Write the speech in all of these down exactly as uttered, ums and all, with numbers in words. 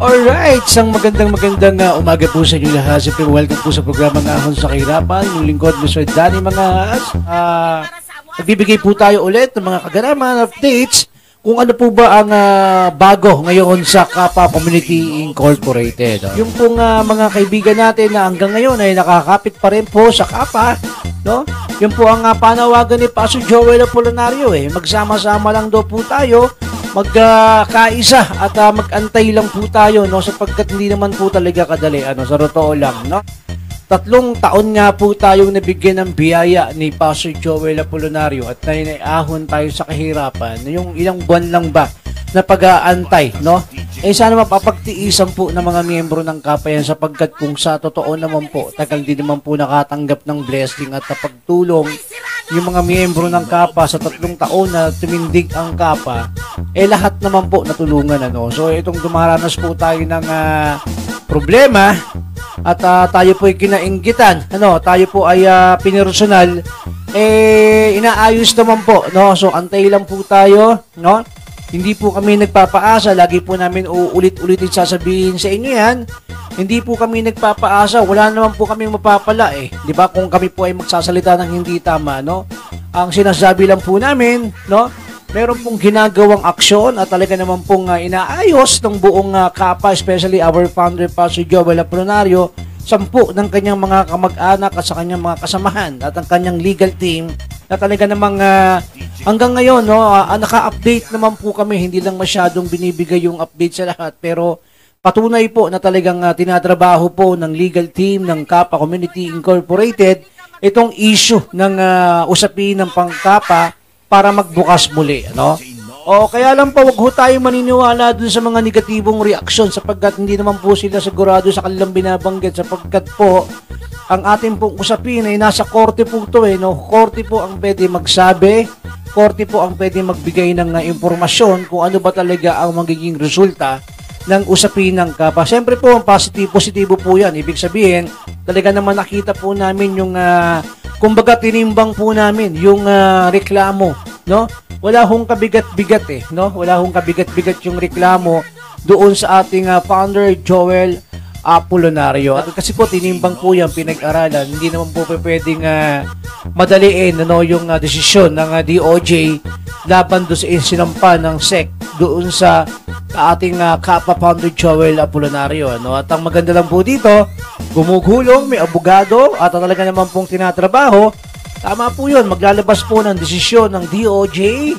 Alright, isang magandang magandang uh, umaga po sa inyo lahat. Siyempre, welcome po sa programang Ahon sa Kahirapan. Yung lingkod, Mister Danny, mga has. Uh, nagbibigay po tayo ulit ng mga kaganaman, updates, kung ano po ba ang uh, bago ngayon sa Kapa Community Incorporated. Yung pong uh, mga kaibigan natin na hanggang ngayon ay nakakapit pa rin po sa Kapa, no? Yung po ang uh, panawagan ni Pastor Joel Apolinario, eh. Magsama-sama lang daw po tayo, magkaisa uh, at uh, mag-antay lang po tayo, no, sapagkat hindi naman po talaga kadali, ano, sa totoo lang, no. Tatlong taon nga po tayong nabigyan ng biyaya ni Pastor Joel Apolinario at naiahon tayo sa kahirapan. Yung ilang buwan lang ba na pag-aantay, no? Eh sana mapapagtiisan po ng mga miyembro ng Kapa yan, sapagkat kung sa totoo naman po, tagal din naman po nakatanggap ng blessing at pagtulong yung mga miyembro ng Kapa sa tatlong taon na tumindig ang Kapa, eh lahat naman po natulungan, ano. So itong dumaranas po tayo ng uh, problema at uh, tayo po ay kinainggitan, ano, tayo po ay uh, pinersonal, eh inaayos naman po, no. So antay lang po tayo, no. Hindi po kami nagpapaasa, lagi po namin uulit-ulitin sasabihin sa inyo yan. Hindi po kami nagpapaasa, wala naman po kami mapapala, eh. 'Di ba? Kung kami po ay magsasalita ng hindi tama, no? Ang sinasabi lang po namin, no? Meron pong ginagawang aksyon at talaga naman pong uh, inaayos ng buong uh, Kapa, especially our founder, Pastor Joel Apolinario, sampu ng kanyang mga kamag-anak at sa kanyang mga kasamahan at ang kanyang legal team na talaga namang uh, hanggang ngayon, no, uh, naka-update naman po kami, hindi lang masyadong binibigay yung update sa lahat, pero patunay po na talagang uh, tinatrabaho po ng legal team ng Kapa Community Incorporated itong issue ng uh, usapin ng pangkapa para magbukas muli, ano? O kaya lang po, wag ho tayong maniniwala dun sa mga negatibong reaksyon, sapagkat hindi naman po sila sigurado sa kanilang binabanggit, sapagkat po ang ating pong usapin ay nasa korte po ito, eh, no? Korte po ang pwede magsabi, korte po ang pwede magbigay ng uh, impormasyon kung ano ba talaga ang magiging resulta ng usapin ng Kapa. Siyempre po, ang positive, positibo po yan. Ibig sabihin, talaga naman nakita po namin yung, uh, kumbaga tinimbang po namin yung uh, reklamo, no? Wala hong kabigat-bigat, eh, no? Wala hong kabigat-bigat yung reklamo doon sa ating uh, founder, Joel Apolinario. At kasi po, tinimbang po yan, pinag-aralan. Hindi naman po pwedeng uh, madaliin, ano, yung uh, desisyon ng uh, D O J laban doon sa sinampa ng S E C doon sa ating uh, Kapa founder Joel Apolinario, ano. At ang maganda lang po dito, gumugulong, may abogado at talaga naman pong tinatrabaho. Tama po yun, maglalabas po ng desisyon ng D O J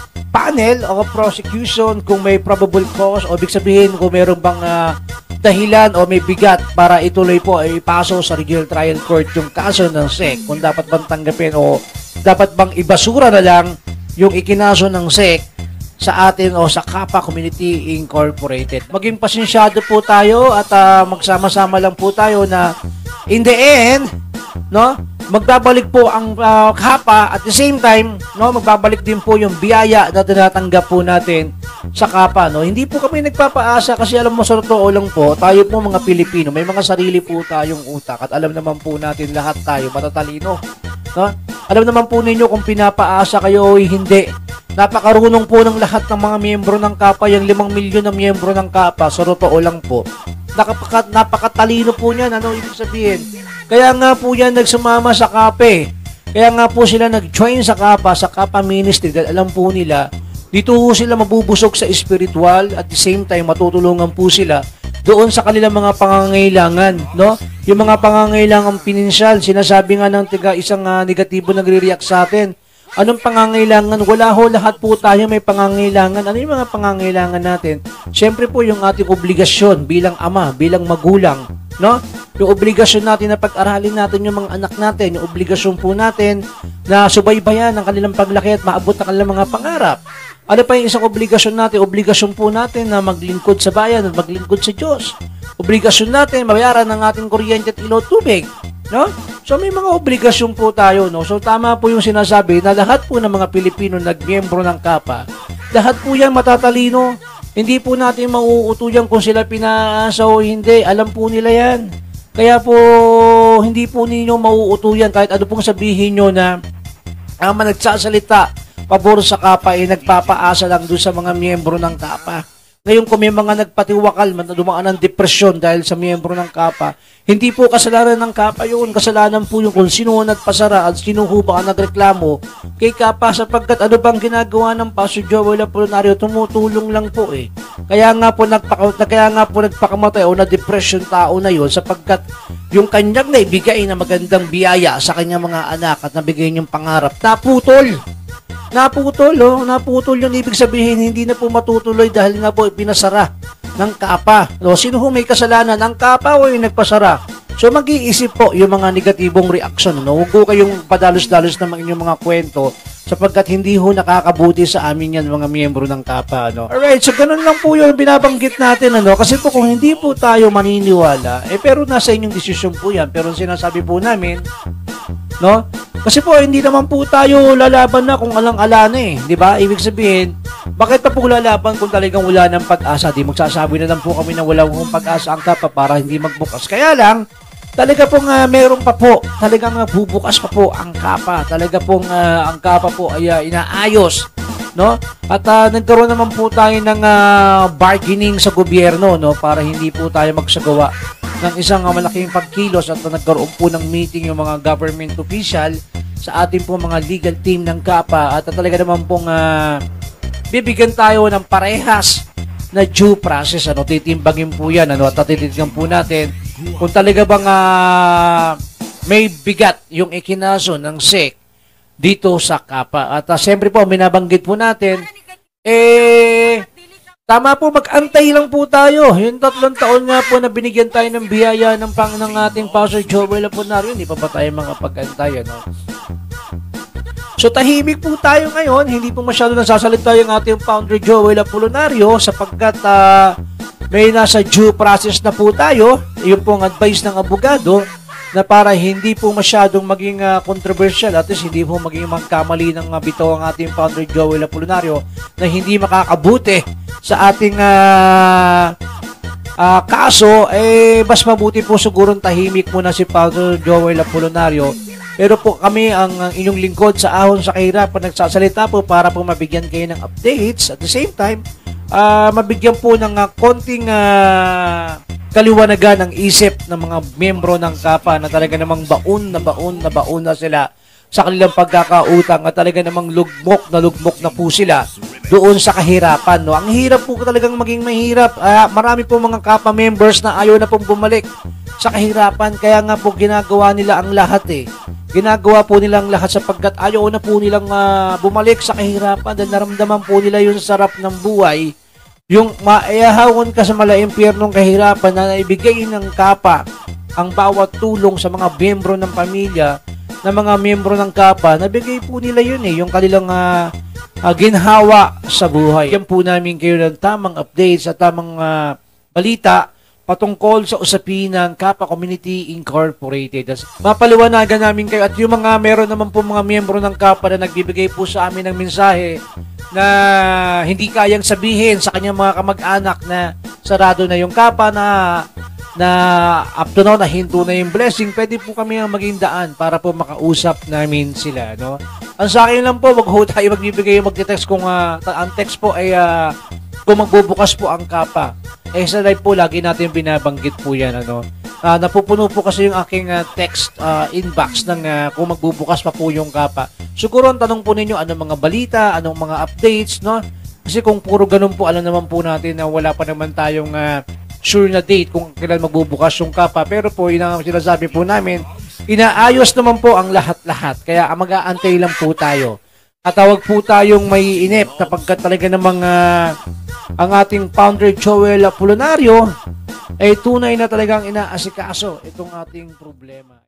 panel o prosecution kung may probable cause, o ibig sabihin kung mayroon bang uh, dahilan o may bigat para ituloy po ay ipaso sa Regional Trial Court yung kaso ng S E C, kung dapat bang tanggapin o dapat bang ibasura na lang yung ikinaso ng S E C sa atin o sa Kapa Community Incorporated. Maging pasensyado po tayo at uh, magsama-sama lang po tayo na in the end, no, magbabalik po ang uh, Kapa at the same time, no, magbabalik din po yung biyaya na tinatanggap po natin sa Kapa, no. Hindi po kami nagpapaasa kasi alam mo, sa totoo lang po, tayo po mga Pilipino, may mga sarili po tayong utak at alam naman po natin lahat tayo matatalino, no. Alam naman po ninyo kung pinapaasa kayo o hindi. Napakarunong po ng lahat ng mga miyembro ng Kapa, yung limang milyon na miyembro ng Kapa, sa totoo lang po. Napaka, napakatalino po niyan, ano ibig sabihin? Kaya nga po yan nagsumama sa Kapa. Kaya nga po sila nag-join sa Kapa, sa Kapa Ministry, dahil alam po nila, dito po sila mabubusog sa spiritual, at the same time matutulungan po sila doon sa kanilang mga pangangailangan, no? Yung mga pangangailangan pinansyal, sinasabi nga ng tiga isang uh, negatibo nagre-react sa atin. Anong pangangailangan? Wala ho, lahat po tayo may pangangailangan. Ano yung mga pangangailangan natin? Siyempre po yung ating obligasyon bilang ama, bilang magulang, no? Yung obligasyon natin na pag-aralin natin yung mga anak natin, yung obligasyon po natin na subaybayan ang kanilang paglaki at maabot ang kanilang mga pangarap. Ano pa yung isang obligasyon natin? Obligasyon po natin na maglingkod sa bayan at maglingkod sa Diyos. Obligasyon natin, mabayaran ng ating kuryente at ilaw tubig, no? So may mga obligasyon po tayo, no? So tama po yung sinasabi na lahat po ng mga Pilipino nagmiyembro ng Kapa, lahat po yan matatalino. Hindi po natin mauutuyan kung sila pinaasa o hindi. Alam po nila yan. Kaya po hindi po ninyo mauutuyan kahit ano pong sabihin nyo na ang mga nagsasalita pabor sa Kapa ay nagpapaasa lang doon sa mga miyembro ng Kapa. Ngayon kung may mga nagpatiwakal, dumaan ng depresyon dahil sa miyembro ng Kapa, hindi po kasalanan ng Kapa yun. Kasalanan po yung kung sino nagpasara at sino ho ba ang nagreklamo kay Kapa, sapagkat ano bang ginagawa ng Pastor Joel Apolinario, tumutulong lang po eh. Kaya nga po nagpaka, kaya nga po nagpakamatay o na-depression tao na yun, sapagkat yung kanyang naibigay na magandang biyaya sa kanyang mga anak at nabigay niyang pangarap, naputol. Naputol, oh. Naputol yung ibig sabihin, hindi na po matutuloy dahil nga po pinasara ng Kapa. O, sino ho may kasalanan? Ang Kapa o yung nagpasara? So, mag-iisip po yung mga negatibong reaction. No? Huwag po kayong padalos-dalos ng inyong mga kwento sapagkat hindi ho nakakabuti sa amin yan, mga miyembro ng Kapa. No? Alright, so ganun lang po yung binabanggit natin. Ano? Kasi po kung hindi po tayo maniniwala, eh pero nasa inyong desisyon po yan. Pero sinasabi po namin, no? Kasi po hindi naman po tayo lalaban na kung alang-ala na eh, 'di ba? Ibig sabihin, bakit pa po lalaban kung talagang wala ng pag-asa? Di magsasabi na lang po kami na wala ng pag-asa ang Kapa para hindi magbukas. Kaya lang, talaga pong uh, meron pa po, talagang uh, bubukas pa po ang Kapa. Talaga pong uh, ang Kapa po ay uh, inaayos, no? At uh, nagkaroon naman po tayo ng uh, bargaining sa gobyerno, no, para hindi po tayo magsagawa ng isang uh, malaking pagkilos at uh, nagkaroon po ng meeting yung mga government official sa ating po mga legal team ng Kapa at uh, talaga naman pong uh, bibigyan tayo ng parehas na due process, ano, titimbangin po yan, ano, at tititignan po natin kung talaga bang uh, may bigat yung ikinaso ng S E C dito sa Kapa. At uh, siyempre po, binabanggit po natin, eh, tama po, mag-antay lang po tayo. Yung tatlong taon nga po na binigyan tayo ng biyaya ng pang ng ating Pastor Joel Apolinario, hindi pa ba tayo mga pag-antay, ano? So, tahimik po tayo ngayon. Hindi po masyado nasasalita yung ating founder Joel Apolinario sapagkat uh, may nasa due process na po tayo. Yung pong advice ng abogado na para hindi po masyadong maging uh, controversial at least hindi po maging magkamali ng uh, bitaw ang ating founder Joel Apolinario na hindi makakabuti sa ating uh, uh, kaso, eh mas mabuti po sigurong tahimik muna si founder Joel Apolinario. Pero po kami ang, ang inyong lingkod sa Ahon sa Kahirapan nagsasalita po para po mabigyan kayo ng updates at the same time uh, mabigyan po ng uh, konting uh, kaliwanagan ng isip ng mga miyembro ng Kapa na talaga namang baon na baon na baon na sila sa kanilang pagkakautang at talaga namang lugmok na lugmok na po sila doon sa kahirapan. No? Ang hirap po talagang maging mahirap. Uh, marami po mga Kapa members na ayaw na pong bumalik sa kahirapan kaya nga po ginagawa nila ang lahat eh. Ginagawa po nilang lahat sapagkat ayaw na po nilang uh, bumalik sa kahirapan dahil naramdaman po nila yung sarap ng buhay. Yung maayahawon ka sa malaimpyernong kahirapan na naibigay ng Kapa ang bawat tulong sa mga miyembro ng pamilya, na mga miyembro ng Kapa, nabigay po nila yun eh, yung kanilang uh, uh, ginhawa sa buhay. Yan po namin kayo ng tamang updates at tamang uh, balita patungkol sa usapin ng Kapa Community Incorporated. Mapaliwanagan namin kayo at yung mga meron naman po mga miyembro ng Kapa na nagbibigay po sa amin ng mensahe na hindi kayang sabihin sa kanyang mga kamag-anak na sarado na yung Kapa na na up to now na hinto na yung blessing, pwede po kami ang maging daan para po makausap namin sila, no? Ang sa akin lang po, wag ho tayo magbibigay yung magte-text kung uh, ang text po ay uh, kung magbubukas po ang Kapa. Eh sa live po, lagi natin binabanggit po yan, ano. Uh, napupuno po kasi yung aking uh, text uh, inbox ng uh, kung magbubukas pa po yung Kapa. Siguro ang tanong po ninyo, anong mga balita, anong mga updates, no? Kasi kung puro ganun po, alam naman po natin na wala pa naman tayong uh, sure na date kung kailan magbubukas yung Kapa. Pero po, yun ang sinasabi po namin, inaayos naman po ang lahat-lahat. Kaya mag-aantay lang po tayo. At tawag po tayong may inip kapag talaga namang uh, ang ating founder Joel Apolinario ay tunay na talagang inaasikaso itong ating problema.